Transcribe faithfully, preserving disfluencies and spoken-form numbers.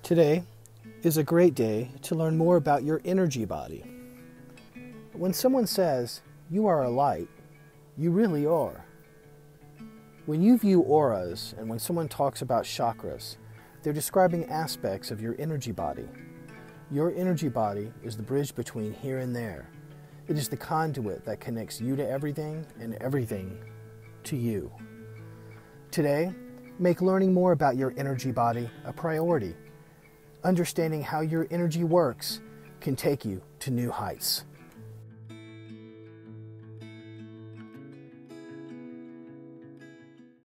Today is a great day to learn more about your energy body. When someone says, "You are a light," you really are. When you view auras and when someone talks about chakras, they're describing aspects of your energy body. Your energy body is the bridge between here and there. It is the conduit that connects you to everything and everything to you. Today, make learning more about your energy body a priority. Understanding how your energy works can take you to new heights.